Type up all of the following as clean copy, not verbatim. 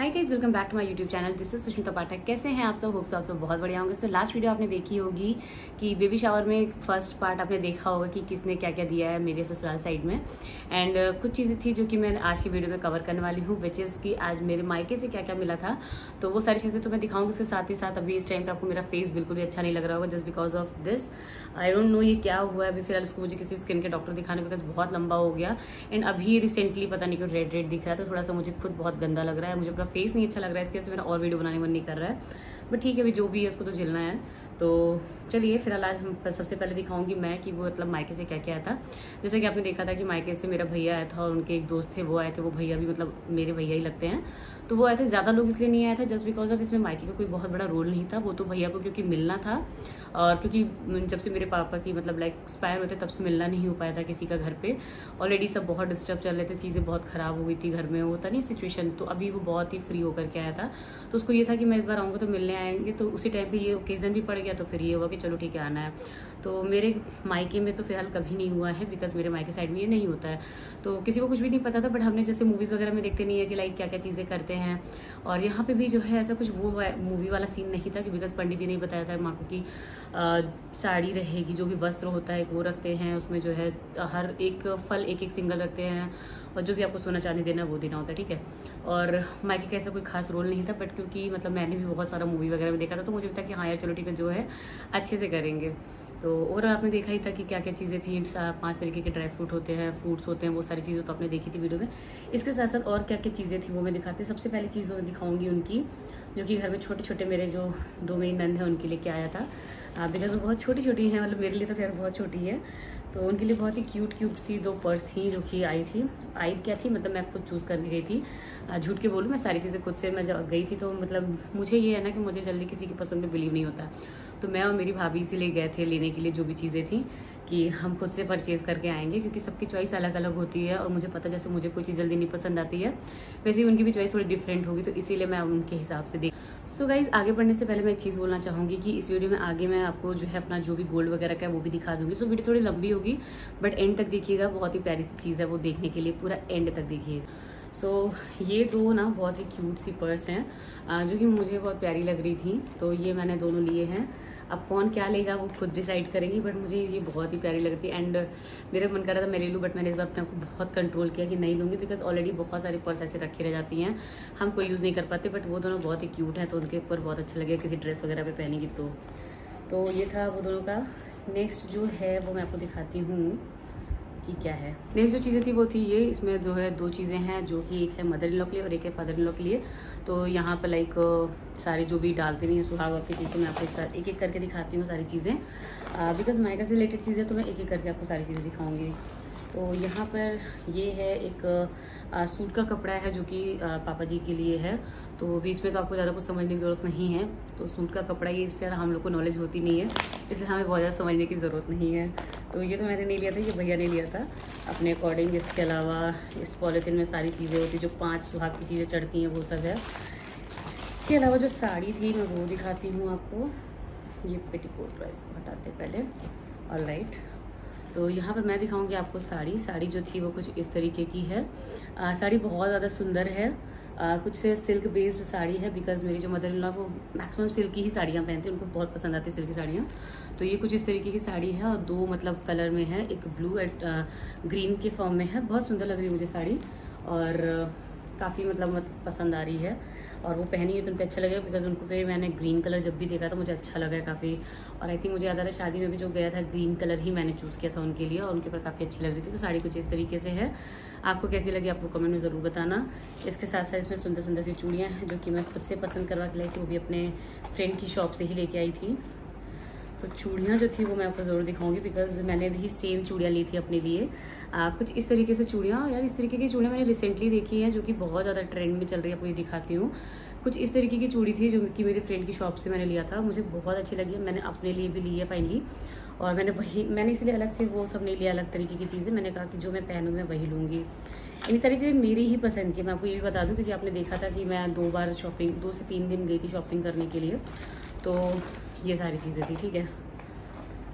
Hi guys, welcome back to my YouTube channel. This is Sushmita Pathak. कैसे हैं आप सब? होप आप सब बहुत बढ़िया होंगे। सो लास्ट वीडियो आपने देखी होगी कि बेबी शावर में फर्स्ट पार्ट आपने देखा होगा कि किसने क्या क्या दिया है मेरे ससुराल साइड में। एंड कुछ चीजें थी जो कि मैं आज की वीडियो में कवर करने वाली हूँ, विच इज कि आज मेरे मायके से क्या क्या मिला था। तो वो सारी चीजें तो मैं दिखाऊंगी। उसके साथ ही साथ अभी इस टाइम पर आपको मेरा फेस बिल्कुल भी अच्छा नहीं लग रहा होगा, just because of this. I don't know ये क्या हुआ है। अभी फिलहाल इसको मुझे किसी स्किन के डॉक्टर दिखाने, बिकॉज बहुत लंबा हो गया। एंड अभी रिसेंटली पता नहीं क्यों रेड रेड दिख रहा है, तो थोड़ा सा मुझे खुद बहुत गंदा लग रहा है। मुझे अपना फेस नहीं अच्छा लग रहा है, इसके वजह से मेरा और वीडियो बनाने मन नहीं कर रहा है। बट ठीक है, अभी जो भी है उसको तो झेलना है। तो चलिए फिलहाल आज हम सबसे पहले दिखाऊंगी मैं कि वो मतलब मायके से क्या क्या आया था। जैसे कि आपने देखा था कि मायके से मेरा भैया आया था और उनके एक दोस्त थे, वो आए थे। वो भैया भी मतलब मेरे भैया ही लगते हैं, तो वो आए थे। ज्यादा लोग इसलिए नहीं आए थे जस्ट बिकॉज ऑफ इसमें मायके का कोई बहुत बड़ा रोल नहीं था। वो तो भैया को क्योंकि मिलना था, और क्योंकि जब से मेरे पापा की मतलब लाइक एक्सपायर होते तब से मिलना नहीं हो पाया था किसी का घर पे। ऑलरेडी सब बहुत डिस्टर्ब चल रहे थे, चीजें बहुत खराब हो गई थी घर में, होता नहीं सिचुएशन। तो अभी वो बहुत ही फ्री होकर के आया था, तो उसको ये था कि मैं इस बार आऊंगा तो मिलने आएंगे। तो उसी टाइम पे ये ओकेजन भी पड़ गया, तो फिर ये हुआ कि चलो ठीक है आना है। तो मेरे मायके में तो फिलहाल कभी नहीं हुआ है, बिकॉज मेरे मायके साइड में ये नहीं होता है, तो किसी को कुछ भी नहीं पता था। बट हमने जैसे मूवीज वगैरह में देखते नहीं है कि लाइक क्या क्या चीजें करते हैं, और यहाँ पे भी जो है ऐसा कुछ वो मूवी वाला सीन नहीं था कि बिकॉज पंडित जी ने बताया था माँ को कि साड़ी रहेगी, जो भी वस्त्र होता है वो रखते हैं, उसमें जो है हर एक फल एक एक सिंगल रखते हैं, और जो भी आपको सोना चांदी देना वो देना होता है, ठीक है। और मायके का ऐसा कोई खास रोल नहीं था, बट क्योंकि मतलब मैंने भी बहुत सारा मूवी वगैरह में देखा था, तो मुझे पता कि हाँ यार चलो ठीक है, जो है अच्छे से करेंगे। तो और आपने देखा ही था कि क्या क्या चीज़ें थी। 5 तरीके के ड्राई फ्रूट होते हैं, फ्रूट्स होते हैं, वो सारी चीज़ें तो आपने देखी थी वीडियो में। इसके साथ साथ और क्या क्या चीज़ें थी वो मैं दिखाती हूँ। सबसे पहली चीज़ मैं दिखाऊंगी उनकी, जो कि घर में छोटे छोटे मेरे जो 2 मेरी नंद है उनके लिए क्या आया था। बिकॉज वो बहुत छोटी छोटी हैं, मतलब मेरे लिए तो खैर बहुत छोटी है, तो उनके लिए बहुत ही क्यूट क्यूट सी 2 पर्स थी जो कि आई क्या थी, मतलब मैं खुद चूज़ करने गई थी। झूठ के बोलूँ, मैं सारी चीज़ें खुद से मैं जब गई थी, तो मतलब मुझे ये है ना कि मुझे जल्दी किसी की पसंद पे बिलीव नहीं होता। तो मैं और मेरी भाभी इसीलिए गए थे लेने के लिए जो भी चीज़ें थी, कि हम खुद से परचेज करके आएंगे, क्योंकि सबकी चॉइस अलग अलग होती है। और मुझे पता जैसे मुझे कोई चीज़ जल्दी नहीं पसंद आती है, वैसे ही उनकी भी चॉइस थोड़ी डिफरेंट होगी, तो इसीलिए मैं उनके हिसाब से सो गाइज, आगे बढ़ने से पहले मैं एक चीज़ बोलना चाहूंगी कि इस वीडियो में आगे मैं आपको जो है अपना जो भी गोल्ड वगैरह का है वो भी दिखा दूंगी। सो वीडियो थोड़ी लंबी होगी, बट एंड तक देखिएगा। बहुत ही प्यारी सी चीज़ है, वो देखने के लिए पूरा एंड तक देखिएगा। सो ये 2 ना बहुत ही क्यूट सी पर्स हैं, जो कि मुझे बहुत प्यारी लग रही थी, तो ये मैंने दोनों लिए हैं। अब कौन क्या लेगा वो खुद डिसाइड करेंगी, बट मुझे ये बहुत ही प्यारी लगती है। एंड मेरा मन कर रहा था मैं ले लूँ, बट मैंने इस बार अपने आपको बहुत कंट्रोल किया कि नहीं लूँगी, बिकॉज ऑलरेडी बहुत सारी पर्स ऐसे रखी रह जाती हैं, हम कोई यूज़ नहीं कर पाते। बट वो दोनों बहुत ही क्यूट हैं, तो उनके ऊपर बहुत अच्छा लगेगा किसी ड्रेस वगैरह पे पहनेगी तो ये था वो दोनों का। नेक्स्ट जो है वो मैं आपको दिखाती हूँ कि क्या है। नेक्स्ट जो चीज़ें थी वो थी ये। इसमें जो है 2 चीज़ें हैं, जो कि एक है मदर इन लॉ के लिए और एक है फादर इन लॉ के लिए। तो यहाँ पर लाइक सारी जो भी डालते नहीं है सुहाग वाग की चीज़, तो मैं आपको एक एक करके दिखाती हूँ सारी चीज़ें, बिकॉज मायका से रिलेटेड चीज़ें तो मैं एक एक करके आपको सारी चीज़ें दिखाऊंगी। तो यहाँ पर ये है एक सूट का कपड़ा है, जो कि पापा जी के लिए है। तो भी इसमें तो आपको ज़्यादा कुछ समझने की ज़रूरत नहीं है। तो सूट का कपड़ा ये, इससे हम लोग को नॉलेज होती नहीं है, इसलिए हमें बहुत ज़्यादा समझने की ज़रूरत नहीं है। तो ये तो मैंने नहीं लिया था, ये भैया ने लिया था अपने अकॉर्डिंग। इसके अलावा इस पॉलिथिन में सारी चीज़ें होती, जो 5 सुहाग की चीज़ें चढ़ती हैं वो सब है। इसके अलावा जो साड़ी थी मैं वो दिखाती हूँ आपको। ये पेटीकोट का, इसको हटाते पहले। ऑलराइट, तो यहाँ पर मैं दिखाऊंगी आपको साड़ी जो थी वो कुछ इस तरीके की है। साड़ी बहुत ज़्यादा सुंदर है। कुछ सिल्क बेस्ड साड़ी है, बिकॉज मेरी जो मदर इन लॉ वो मैक्सिमम सिल्क की ही साड़ियाँ पहनती हैं, उनको बहुत पसंद आती है सिल्क की साड़ियाँ। तो ये कुछ इस तरीके की साड़ी है, और 2 मतलब कलर में है, एक ब्लू एंड ग्रीन के फॉर्म में है। बहुत सुंदर लग रही है मुझे साड़ी, और काफ़ी मतलब पसंद आ रही है। और वो पहनी है तो उन पर अच्छा लगेगा, बिकॉज उनको पे मैंने ग्रीन कलर जब भी देखा था मुझे अच्छा लगा काफ़ी। और आई थिंक मुझे याद आ रहा है शादी में भी जो गया था ग्रीन कलर ही मैंने चूज़ किया था उनके लिए, और उनके ऊपर काफ़ी अच्छी लग रही थी। तो साड़ी कुछ इस तरीके से है। आपको कैसी लगी आपको कमेंट में ज़रूर बताना। इसके साथ साथ इसमें सुंदर सुंदर सी चूड़ियाँ हैं, जो कि मैं खुद से पसंद करवा के लाई थी, वो भी अपने फ्रेंड की शॉप से ही लेके आई थी। तो चूड़ियाँ जो थी वो मैं आपको ज़रूर दिखाऊंगी, बिकॉज मैंने भी सेम चूड़ियाँ ली थी अपने लिए। कुछ इस तरीके से चूड़ियाँ, यार इस तरीके की चूड़ियाँ मैंने रिसेंटली देखी हैं, जो कि बहुत ज़्यादा ट्रेंड में चल रही है, आपको ये दिखाती हूँ। कुछ इस तरीके की चूड़ी थी, जो कि मेरी फ्रेंड की शॉप से मैंने लिया था, मुझे बहुत अच्छी लगी। मैंने अपने लिए भी ली है फाइनली, और मैंने इसलिए अलग से वो सब नहीं लिया अलग तरीके की चीज़ें। मैंने कहा कि जो मैं पहनूँ मैं वही लूँगी। इन सारी चीज़ें मेरी ही पसंद की। मैं आपको ये भी बता दूँ, क्योंकि आपने देखा था कि मैं 2 बार शॉपिंग 2 से 3 दिन गई थी शॉपिंग करने के लिए, तो ये सारी चीज़ें थी, ठीक है।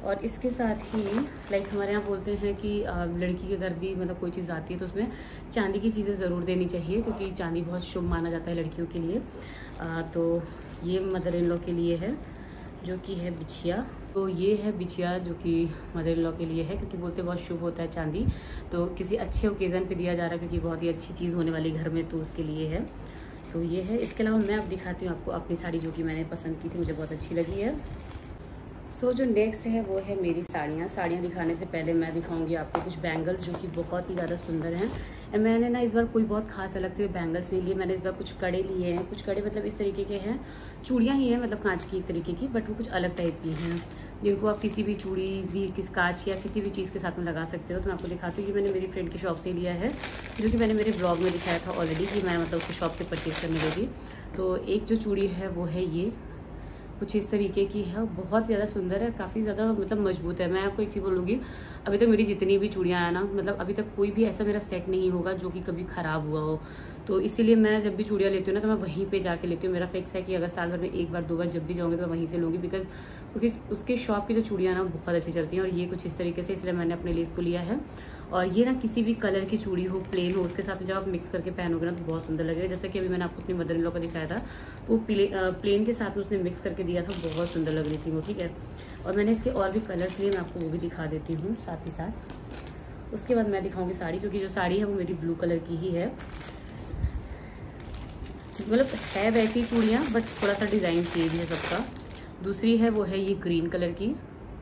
और इसके साथ ही लाइक हमारे यहाँ बोलते हैं कि लड़की के घर भी मतलब कोई चीज़ आती है तो उसमें चांदी की चीज़ें ज़रूर देनी चाहिए, क्योंकि चांदी बहुत शुभ माना जाता है लड़कियों के लिए। तो ये मदर इन लॉ के लिए है, जो कि है बिछिया। तो ये है बिछिया जो कि मदर इन लॉ के लिए है, क्योंकि बोलते बहुत शुभ होता है चांदी, तो किसी अच्छे ओकेज़न पे दिया जा रहा है, क्योंकि बहुत ही अच्छी चीज़ होने वाली घर में, तो उसके लिए है। तो ये है। इसके अलावा मैं अब दिखाती हूँ आपको अपनी साड़ी, जो कि मैंने पसंद की थी, मुझे बहुत अच्छी लगी है। सो जो नेक्स्ट है वो है मेरी साड़ियाँ दिखाने से पहले मैं दिखाऊंगी आपको कुछ बैंगल्स, जो कि बहुत ही ज़्यादा सुंदर हैं। मैंने ना इस बार कोई बहुत खास अलग से बैंगल्स नहीं लिए, मैंने इस बार कुछ कड़े लिए हैं। कुछ कड़े मतलब इस तरीके के हैं, चूड़ियाँ ही हैं, मतलब कांच की एक तरीके की, बट वो कुछ अलग टाइप की हैं, जिनको आप किसी भी चूड़ी भी किस कांच या किसी भी चीज़ के साथ में लगा सकते हो। तो मैं आपको दिखाती हूँ कि मैंने मेरी फ्रेंड की शॉप से लिया है, जो कि मैंने मेरे ब्लॉग में दिखाया था ऑलरेडी कि मैं मतलब उसकी शॉप से परचेज करने गई थी। तो एक जो चूड़ी है वो है ये, कुछ इस तरीके की है, बहुत ज़्यादा सुंदर है, काफ़ी ज़्यादा मतलब मजबूत है। मैं आपको एक चीज़ बोलूँगी, अभी तक मेरी जितनी भी चूड़ियाँ हैं ना, मतलब अभी तक कोई भी ऐसा मेरा सेट नहीं होगा जो कि कभी ख़राब हुआ हो। तो इसीलिए मैं जब भी चूड़ियाँ लेती हूँ ना, तो मैं वहीं पे जाके लेती हूँ। मेरा फिक्स है कि अगर साल भर में एक बार 2 बार जब भी जाऊँगी तो मैं वहीं से लूँगी, बिकॉज क्योंकि उसके शॉप की जो चूड़ियाँ ना बहुत अच्छी चलती हैं। और ये कुछ इस तरीके से, इसलिए मैंने अपने लिए इसको लिया है। और ये ना किसी भी कलर की चूड़ी हो, प्लेन हो, उसके साथ जब आप मिक्स करके पहनोगे ना तो बहुत सुंदर लगेगा। जैसे कि अभी मैंने आपको अपनी मदर इन लॉ का दिखाया था, वो प्लेन के साथ में उसने मिक्स करके दिया था, बहुत सुंदर लग रही थी वो, ठीक है। और मैंने इसके और भी कलर्स लिए, मैं आपको वो भी दिखा देती हूँ साथ ही साथ। उसके बाद मैं दिखाऊंगी साड़ी, क्योंकि जो साड़ी है वो मेरी ब्लू कलर की ही है, मतलब है वैसी चूड़ियाँ, बट थोड़ा सा डिजाइन चेंज है सबका। दूसरी है वो है ये ग्रीन कलर की,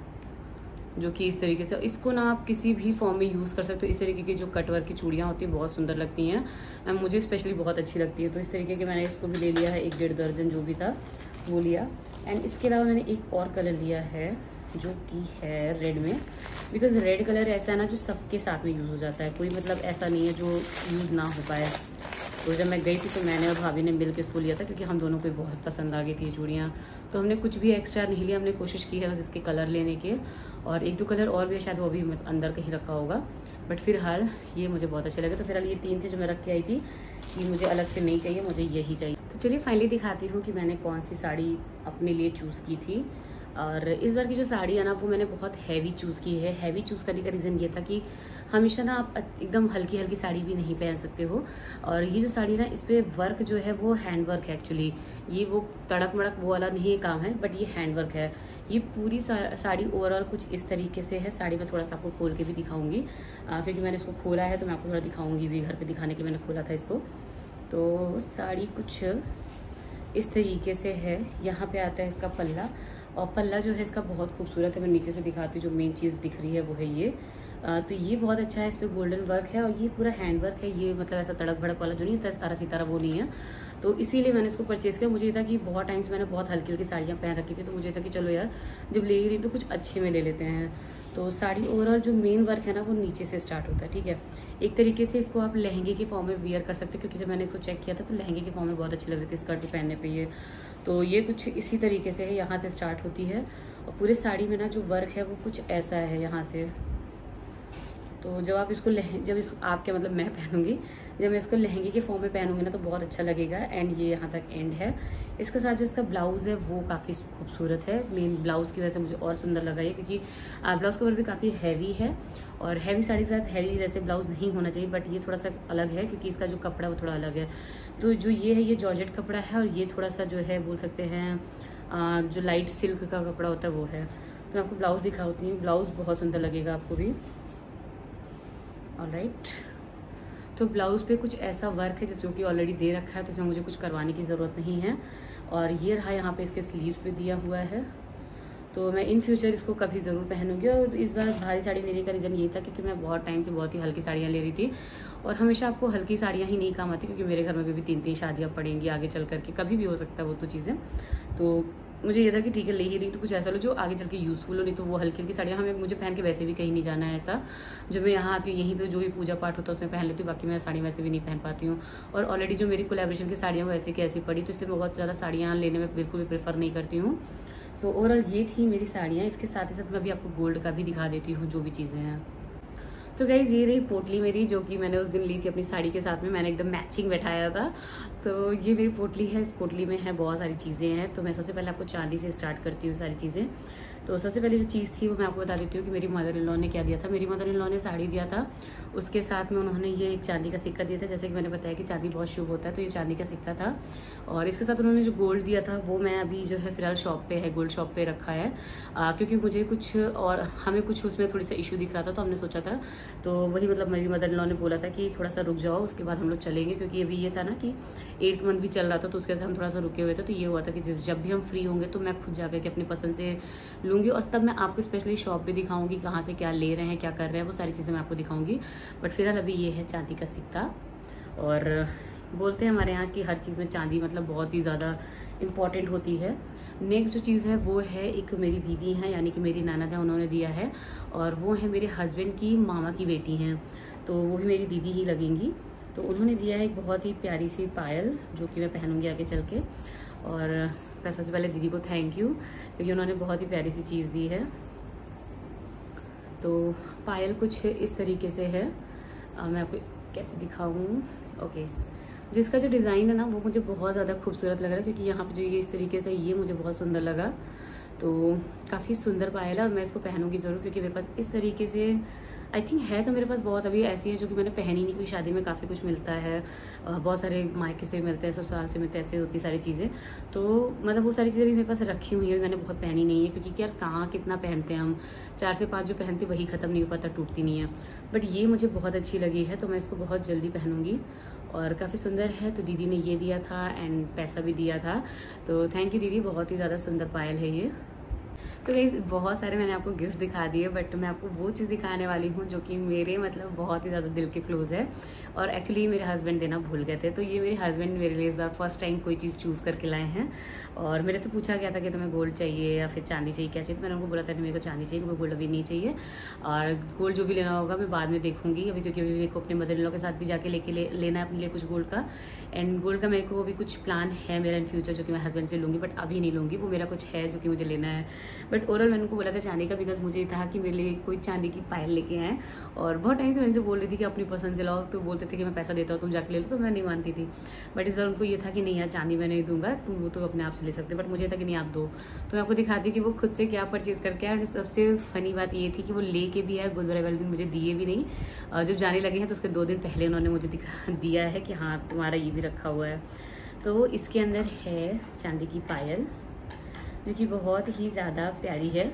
जो कि इस तरीके से, इसको ना आप किसी भी फॉर्म में यूज़ कर सकते हो। इस तरीके की जो कटवर्क की चूड़ियाँ होती हैं बहुत सुंदर लगती हैं, मुझे स्पेशली बहुत अच्छी लगती है। तो इस तरीके के मैंने इसको भी ले लिया है, 1-1.5 दर्जन जो भी था वो लिया। एंड इसके अलावा मैंने एक और कलर लिया है, जो कि है रेड में, बिकॉज रेड कलर ऐसा है ना जो सबके साथ में यूज़ हो जाता है, कोई मतलब ऐसा नहीं है जो यूज़ ना हो पाए। तो जब मैं गई थी तो मैंने और भाभी ने मिल के इसको लिया था, क्योंकि हम दोनों को बहुत पसंद आ गई थी चूड़ियाँ। तो हमने कुछ भी एक्स्ट्रा नहीं लिया, हमने कोशिश की है बस इसके कलर लेने के, और 1-2 कलर और भी शायद वो भी अंदर कहीं रखा होगा, बट फिलहाल ये मुझे बहुत अच्छे लगे। तो फिलहाल ये 3 थे जो मैं रख के आई थी कि मुझे अलग से नहीं चाहिए, मुझे यही चाहिए। तो चलिए फाइनली दिखाती हूँ कि मैंने कौन सी साड़ी अपने लिए चूज़ की थी। और इस बार की जो साड़ी है ना वो मैंने बहुत हैवी चूज़ की है। हैवी चूज़ करने का रीज़न ये था कि हमेशा ना आप एकदम हल्की हल्की साड़ी भी नहीं पहन सकते हो। और ये जो साड़ी ना, इस पे वर्क जो है वो हैंड वर्क है एक्चुअली, ये वो तड़क मड़क वो वाला नहीं काम है, बट ये हैंड वर्क है। ये पूरी साड़ी ओवरऑल कुछ इस तरीके से है। साड़ी में थोड़ा सा आपको खोल के भी दिखाऊंगी, क्योंकि मैंने इसको खोला है तो मैं आपको थोड़ा दिखाऊंगी भी, घर पर दिखाने के लिए मैंने खोला था इसको। तो साड़ी कुछ इस तरीके से है। यहाँ पे आता है इसका पल्ला, और पल्ला जो है इसका बहुत खूबसूरत है। मैं नीचे से दिखाती हूँ, जो मेन चीज़ दिख रही है वो है ये। तो ये बहुत अच्छा है, इस पर गोल्डन वर्क है, और ये पूरा हैंड वर्क है। ये मतलब ऐसा तड़क भड़क वाला जो नहीं होता, तारा सितारा वो नहीं है। तो इसीलिए मैंने इसको परचेज किया। मुझे ये था कि बहुत टाइम से मैंने बहुत हल्की हल्की साड़ियाँ पहन रखी थी, तो मुझे था कि चलो यार जब ले ही रही तो कुछ अच्छे में ले लेते हैं। तो साड़ी ओवरऑल जो मेन वर्क है ना वो नीचे से स्टार्ट होता है, ठीक है। एक तरीके से इसको आप लहंगे के फॉर्म में वियर कर सकते हो, क्योंकि जब मैंने इसको चेक किया था तो लहंगे के फॉर्म में बहुत अच्छी लग रही थी स्कर्ट पे पहनने पे ये। तो ये कुछ इसी तरीके से है, यहाँ से स्टार्ट होती है, और पूरे साड़ी में ना जो वर्क है वो कुछ ऐसा है यहाँ से। तो जब आप इसको आपके मतलब मैं पहनूंगी, जब मैं इसको लहंगे के फॉर्म में पहनूंगी ना तो बहुत अच्छा लगेगा। एंड ये यहाँ तक एंड है। इसके साथ जो इसका ब्लाउज है वो काफ़ी खूबसूरत है। मेन ब्लाउज की वजह से मुझे और सुंदर लगा ये, क्योंकि ब्लाउज कवर भी काफ़ी हैवी है, और हैवी साड़ी के साथ हैवी वैसे ब्लाउज नहीं होना चाहिए, बट ये थोड़ा सा अलग है क्योंकि इसका जो कपड़ा है वो थोड़ा अलग है। तो जो ये है ये जॉर्जेट कपड़ा है, और ये थोड़ा सा जो है बोल सकते हैं जो लाइट सिल्क का कपड़ा होता है वो है। तो मैं आपको ब्लाउज दिखाती हूँ, ब्लाउज बहुत सुंदर लगेगा आपको भी। ऑलराइट, तो ब्लाउज पे कुछ ऐसा वर्क है जो कि ऑलरेडी दे रखा है, तो इसमें मुझे कुछ करवाने की ज़रूरत नहीं है। और ये रहा यहाँ पे इसके स्लीव्स पे दिया हुआ है। तो मैं इन फ्यूचर इसको कभी ज़रूर पहनूंगी। और इस बार भारी साड़ी लेने का रीज़न ये था क्योंकि मैं बहुत टाइम से बहुत ही हल्की साड़ियाँ ले रही थी, और हमेशा आपको हल्की साड़ियाँ ही नहीं काम आती, क्योंकि मेरे घर में भी 3-3 शादियाँ पड़ेंगी आगे चल करके, कभी भी हो सकता है वो तो चीज़ें। तो मुझे ये था कि ठीक है ले ही रही तो कुछ ऐसा लो जो आगे चल के यूज़फुल हो, नहीं तो वो हल्की हल्की साड़ियाँ मुझे पहन के वैसे भी कहीं नहीं जाना है ऐसा। जब मैं यहाँ आती हूँ यहीं पे जो भी पूजा पाठ होता है उसमें पहन लेती हूँ, बाकी मैं साड़ी वैसे भी नहीं पहन पाती हूँ। और ऑलरेडी जो मेरी कोलैबोरेशन की साड़ियाँ वो ऐसी की ऐसी पड़ी, तो इसलिए मैं बहुत ज़्यादा साड़ियाँ लेने में बिल्कुल भी प्रेफर नहीं करती हूँ। सो ओवरऑल ये थी मेरी साड़ियाँ। इसके साथ ही साथ मैं भी आपको गोल्ड का भी दिखा देती हूँ जो भी चीज़ें हैं। तो गाइज ये रही पोटली मेरी, जो कि मैंने उस दिन ली थी अपनी साड़ी के साथ में, मैंने एकदम मैचिंग बैठाया था। तो ये मेरी पोटली है, इस पोटली में है बहुत सारी चीज़ें हैं। तो मैं सबसे पहले आपको चांदी से स्टार्ट करती हूँ सारी चीज़ें। तो सबसे पहले जो चीज़ थी वो मैं आपको बता देती हूँ कि मेरी मदर इन लॉ ने क्या दिया था। मेरी मदर इन लॉ ने साड़ी दिया था, उसके साथ में उन्होंने ये एक चांदी का सिक्का दिया था। जैसे कि मैंने बताया कि चांदी बहुत शुभ होता है, तो ये चांदी का सिक्का था। और इसके साथ उन्होंने जो गोल्ड दिया था वो मैं अभी जो है फिलहाल शॉप पे है, गोल्ड शॉप पे रखा है, क्योंकि मुझे कुछ और हमें कुछ उसमें थोड़ी सा इशू दिख रहा था, तो हमने सोचा था, तो वही मतलब मेरी मदर इन लॉ ने बोला था कि थोड़ा सा रुक जाओ, उसके बाद हम लोग चलेंगे। क्योंकि अभी ये था ना कि 8th मंथ भी चल रहा था, तो उसके साथ हम थोड़ा सा रुके हुए थे। तो ये हुआ था कि जब भी हम फ्री होंगे तो मैं खुद जाकर के अपनी पसंद से लूंगी, और तब मैं आपको स्पेशली शॉप भी दिखाऊंगी कहाँ से क्या ले रहे हैं, क्या कर रहे हैं, वो सारी चीज़ें मैं आपको दिखाऊंगी। बट फिलहाल अभी ये है चांदी का सिक्का। और बोलते हैं हमारे यहाँ की हर चीज़ में चांदी मतलब बहुत ही ज़्यादा इम्पॉर्टेंट होती है। नेक्स्ट जो चीज़ है वो है एक मेरी दीदी है, यानी कि मेरी ननद है, उन्होंने दिया है। और वो है मेरे हस्बैंड की मामा की बेटी हैं, तो वो भी मेरी दीदी ही लगेंगी। तो उन्होंने दिया है एक बहुत ही प्यारी सी पायल, जो कि मैं पहनूंगी आगे चल के। और मैं सबसे पहले दीदी को थैंक यू, क्योंकि उन्होंने बहुत ही प्यारी सी चीज़ दी है। तो पायल कुछ इस तरीके से है, मैं आपको कैसे दिखाऊँ। ओके, जिसका जो डिज़ाइन है ना वो मुझे बहुत ज़्यादा खूबसूरत लग रहा है, क्योंकि यहाँ पे जो ये इस तरीके से ये मुझे बहुत सुंदर लगा। तो काफ़ी सुंदर पायल है, और मैं इसको पहनूंगी ज़रूर, क्योंकि मेरे पास इस तरीके से आई थिंक है, तो मेरे पास बहुत अभी ऐसी है जो कि मैंने पहनी नहीं। कोई शादी में काफ़ी कुछ मिलता है, बहुत सारे मायके से मिलते हैं, ससुराल से मिलते हैं, ऐसे होती सारी चीज़ें। तो मतलब वो सारी चीज़ें भी मेरे पास रखी हुई है, मैंने बहुत पहनी नहीं है, क्योंकि यार कहाँ कितना पहनते हैं हम, 4 से 5 जो पहनते वही ख़त्म नहीं हो पाता, टूटती नहीं है। बट ये मुझे बहुत अच्छी लगी है, तो मैं इसको बहुत जल्दी पहनूंगी, और काफ़ी सुंदर है। तो दीदी ने ये दिया था एंड पैसा भी दिया था, तो थैंक यू दीदी, बहुत ही ज़्यादा सुंदर पायल है ये। तो गाइस बहुत सारे मैंने आपको गिफ्ट दिखा दिए, बट मैं आपको वो चीज़ दिखाने वाली हूँ जो कि मेरे मतलब बहुत ही ज़्यादा दिल के क्लोज है, और एक्चुअली मेरे हस्बैंड देना भूल गए थे। तो ये मेरे हस्बैंड मेरे लिए इस बार फर्स्ट टाइम कोई चीज़ चूज़ करके लाए हैं, और मेरे से पूछा गया था कि तुम्हें गोल्ड चाहिए या फिर चांदी चाहिए, क्या चाहिए। तो मैंने उनको बोला था कि मेरे को चांदी चाहिए, मेरे को गोल्ड अभी नहीं चाहिए, और गोल्ड जो भी लेना होगा मैं बाद में देखूंगी अभी, क्योंकि अभी मेरे को अपने मदर इन लॉ के साथ भी जाके लेना है अपने लिए कुछ गोल्ड का। एंड गोल्ड का मेरे को भी कुछ प्लान है मेरा इन फ्यूचर, जो कि मैं हस्बैंड से लूंगी, बट अभी नहीं लूंगी, वो मेरा कुछ है जो कि मुझे लेना है। बट ओवरऑल मैंने उनको बोला था चांदी का, बिकॉज मुझे था कि मेरे लिए कोई चांदी की पायल लेके आए, और बहुत टाइम से मैं इनसे बोल रही थी कि अपनी पसंद से लाओ, तो बोलते थे कि मैं पैसा देता हूँ तुम जाके ले लो, तो मैं नहीं मानती थी। बट इस बार उनको ये था कि नहीं यार चांदी मैं नहीं दूंगा, तुम वो तो अपने आप से ले सकते, बट मुझे था कि नहीं आप दो। तो मैं आपको दिखाती कि वो खुद से क्या परचेज करके आए। सबसे फनी बात ये थी कि वो लेके भी आए, गुरुद्वारे वाले दिन मुझे दिए भी नहीं। जब जाने लगे हैं तो उसके 2 दिन पहले उन्होंने मुझे दिया है कि हाँ तुम्हारा ये भी रखा हुआ है। तो इसके अंदर है चांदी की पायल, जो कि बहुत ही ज़्यादा प्यारी है।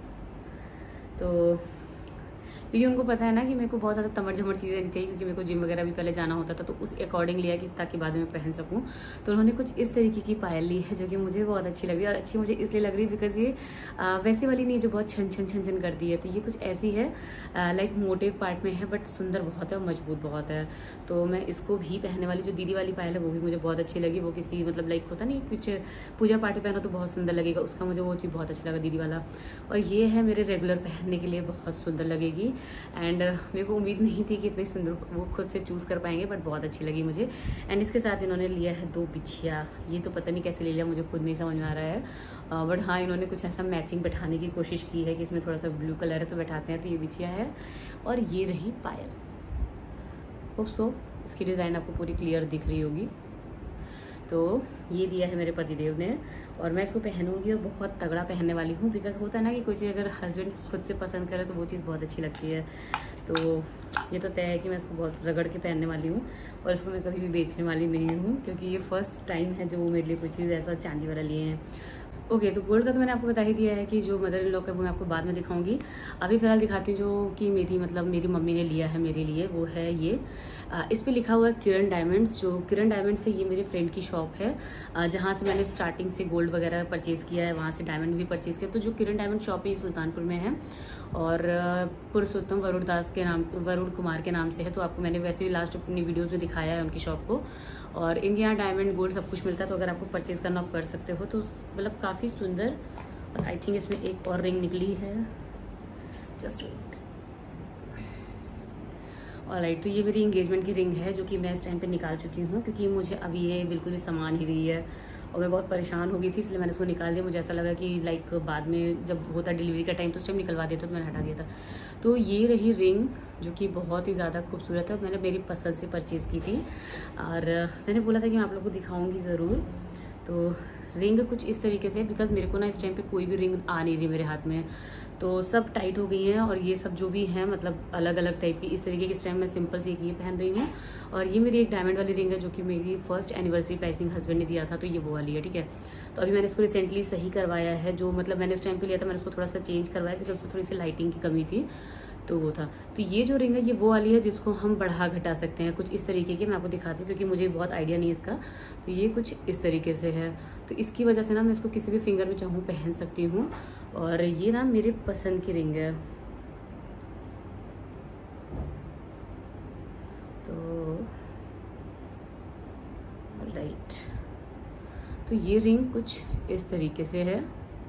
तो क्योंकि उनको पता है ना कि मेरे को बहुत ज़्यादा तमड़ झमड़ चीज़ें नहीं चाहिए, क्योंकि मेरे को जिम वगैरह भी पहले जाना होता था, तो उस अकॉर्डिंग लिया कि ताकि बाद में पहन सकूं। तो उन्होंने कुछ इस तरीके की पायल ली है, जो कि मुझे बहुत अच्छी लग रही है, और अच्छी मुझे इसलिए लग रही है बिकॉज ये वैसी वाली नहीं जो बहुत छन छन छन छन करती है। तो ये कुछ ऐसी है, लाइक मोटे पार्ट में है, बट सुंदर बहुत है और मजबूत बहुत है। तो मैं इसको भी पहनने वाली, जो दीदी वाली पायल है वो भी मुझे बहुत अच्छी लगी। वो किसी मतलब लाइक होता नहीं कुछ पूजा पाठ पहनो तो बहुत सुंदर लगेगा, उसका मुझे वो चीज़ बहुत अच्छा लगा दीदी वाला। और ये है मेरे रेगुलर पहनने के लिए बहुत सुंदर लगेगी, एंड मेरे को उम्मीद नहीं थी कि इतनी सुंदर वो खुद से चूज़ कर पाएंगे, बट बहुत अच्छी लगी मुझे। एंड इसके साथ इन्होंने लिया है 2 बिछिया, ये तो पता नहीं कैसे ले लिया, मुझे खुद नहीं समझ में आ रहा है। बट हाँ इन्होंने कुछ ऐसा मैचिंग बैठाने की कोशिश की है कि इसमें थोड़ा सा ब्लू कलर है तो बैठाते हैं। तो ये बिछिया है, और ये रही पायल। होप सो इसकी डिज़ाइन आपको पूरी क्लियर दिख रही होगी। तो ये दिया है मेरे पतिदेव ने, और मैं इसको पहनूंगी और बहुत तगड़ा पहनने वाली हूँ, बिकॉज होता है ना कि कोई चीज़ अगर हस्बैंड खुद से पसंद करे तो वो चीज़ बहुत अच्छी लगती है। तो ये तो तय है कि मैं इसको बहुत रगड़ के पहनने वाली हूँ, और इसको मैं कभी भी बेचने वाली नहीं हूँ, क्योंकि ये फर्स्ट टाइम है जो वो मेरे लिए कोई चीज़ ऐसा चांदी वाला लिए हैं। ओके, तो गोल्ड का तो मैंने आपको बता ही दिया है कि जो मदर इन लॉ का वो मैं आपको बाद में दिखाऊंगी। अभी फिलहाल दिखाती हूँ जो कि मेरी मम्मी ने लिया है मेरे लिए। वो है ये, इस पे लिखा हुआ है किरण डायमंड्स। जो किरण डायमंड्स है ये मेरे फ्रेंड की शॉप है, जहाँ से मैंने स्टार्टिंग से गोल्ड वगैरह परचेज किया है, वहाँ से डायमंड भी परचेज किया। तो जो किरण डायमंड शॉप है ये सुल्तानपुर में है, और पुरुषोत्तम वरुण कुमार के नाम से है। तो आपको मैंने वैसे भी लास्ट अपनी वीडियोज़ में दिखाया है उनकी शॉप को, और इनके यहाँ डायमंड गोल्ड सब कुछ मिलता है। तो अगर आपको परचेज करना आप कर सकते हो। तो मतलब काफ़ी सुंदर, और आई थिंक इसमें एक और रिंग निकली है, जस्ट वेट। ऑलराइट, तो ये मेरी इंगेजमेंट की रिंग है, जो कि मैं इस टाइम पे निकाल चुकी हूँ, क्योंकि मुझे अभी ये बिल्कुल भी सामान ही रही है, और मैं बहुत परेशान हो गई थी, इसलिए मैंने उसको निकाल दिया। मुझे ऐसा लगा कि लाइक बाद में जब होता डिलीवरी का टाइम तो उस टाइम निकलवा देता, तो मैंने हटा दिया था। तो ये रही रिंग जो कि बहुत ही ज़्यादा खूबसूरत है, मैंने मेरी पसंद से परचेज़ की थी और मैंने बोला था कि मैं आप लोगों को दिखाऊंगी ज़रूर। तो रिंग कुछ इस तरीके से, बिकॉज मेरे को ना इस टाइम पे कोई भी रिंग आ नहीं रही मेरे हाथ में, तो सब टाइट हो गई हैं और ये सब जो भी है मतलब अलग अलग टाइप की। इस तरीके की इस टाइम मैं सिंपल सी ये पहन रही हूँ और ये मेरी एक डायमंड वाली रिंग है जो कि मेरी फर्स्ट एनिवर्सरी प्राइसिंग हस्बैंड ने दिया था, तो ये वो वाली है, ठीक है। तो अभी मैंने इसको रिसेंटली सही करवाया है, जो मतलब मैंने उस टाइम पे लिया था मैंने उसको थोड़ा सा चेंज करवाया बिकॉज उसमें थोड़ी सी लाइटिंग की कमी थी, तो वो था। तो ये जो रिंग है ये वो वाली है जिसको हम बढ़ा घटा सकते हैं, कुछ इस तरीके की। मैं आपको दिखाती हूँ क्योंकि मुझे बहुत आइडिया नहीं है इसका। तो ये कुछ इस तरीके से है, तो इसकी वजह से ना मैं इसको किसी भी फिंगर में चाहूँ पहन सकती हूँ और ये ना मेरे पसंद की रिंग है। तो राइट, तो ये रिंग कुछ इस तरीके से है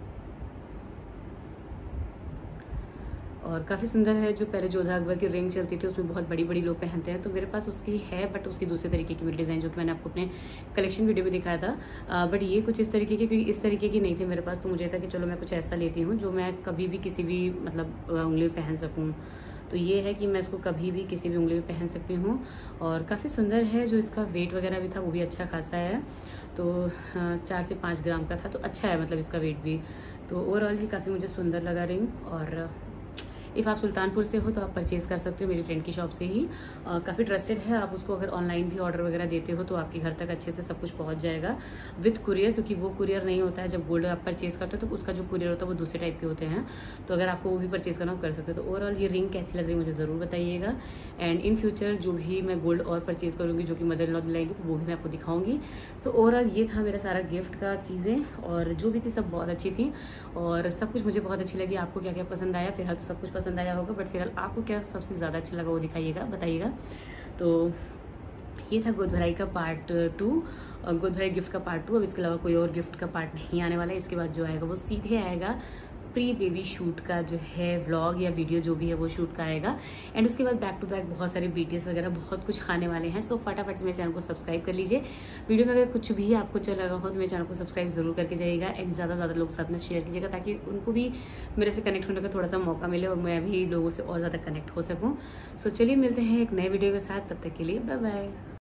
और काफ़ी सुंदर है। जो पहले जोधा अकबर की रिंग चलती थी उसमें बहुत बड़ी बड़ी लोग पहनते हैं, तो मेरे पास उसकी है बट उसकी दूसरे तरीके की मेरी डिज़ाइन जो कि मैंने आपको अपने कलेक्शन वीडियो में दिखाया था। बट ये कुछ इस तरीके की, क्योंकि इस तरीके की नहीं थी मेरे पास, तो मुझे था कि चलो मैं कुछ ऐसा लेती हूँ जो मैं कभी भी किसी भी मतलब उंगली में पहन सकूँ। तो ये है कि मैं इसको कभी भी किसी भी उंगली में पहन सकती हूँ और काफ़ी सुंदर है। जो इसका वेट वगैरह भी था वो भी अच्छा खासा है, तो 4 से 5 ग्राम का था, तो अच्छा है मतलब इसका वेट भी। तो ओवरऑल ये काफ़ी मुझे सुंदर लगा रिंग। और इफ़ आप सुल्तानपुर से हो तो आप परचेज कर सकते हो मेरी फ्रेंड की शॉप से ही, काफ़ी ट्रस्टेड है। आप उसको अगर ऑनलाइन भी ऑर्डर वगैरह देते हो तो आपके घर तक अच्छे से सब कुछ पहुंच जाएगा विथ कुरियर, क्योंकि वो कुरियर नहीं होता है जब गोल्ड आप परचेज करते हो तो उसका जो कुरियर होता है वो दूसरे टाइप के होते हैं। तो अगर आपको वो भी परचेज करना हो कर सकते हो। तो ओवरऑल ये रिंग कैसी लग रही है मुझे ज़रूर बताइएगा। एंड इन फ्यूचर जो भी मैं गोल्ड और परचेज करूँगी जो कि मदर इन लॉ दिलाएंगी तो वो भी मैं आपको दिखाऊंगी। सो ओवरऑल ये था मेरा सारा गिफ्ट का चीज़ें, और जो भी थी सब बहुत अच्छी थी और सब कुछ मुझे बहुत अच्छी लगी। आपको क्या क्या पसंद आया? फिलहाल तो सब कुछ पसंद आया होगा, बट फिलहाल आपको क्या सबसे ज़्यादा अच्छा लगा वो दिखाइएगा, बताइएगा। तो ये था गोद भराई का पार्ट 2, गोद भराई गिफ्ट का पार्ट 2। अब इसके अलावा कोई और गिफ्ट का पार्ट नहीं आने वाला है। इसके बाद जो आएगा वो सीधे आएगा प्री बेबी शूट का जो है व्लॉग या वीडियो जो भी है वो शूट का आएगा। एंड उसके बाद बैक टू बैक बहुत सारे बीटीएस वगैरह बहुत कुछ आने वाले हैं। सो फटाफट से मेरे चैनल को सब्सक्राइब कर लीजिए। वीडियो में अगर कुछ भी आपको अच्छा लगा हो तो मेरे चैनल को सब्सक्राइब जरूर करके जाइएगा एंड ज़्यादा से ज़्यादा लोग साथ में शेयर कीजिएगा ताकि उनको भी मेरे से कनेक्ट होने का थोड़ा सा मौका मिले और मैं भी लोगों से और ज़्यादा कनेक्ट हो सकूँ। सो चलिए मिलते हैं एक नए वीडियो के साथ, तब तक के लिए बाय बाय।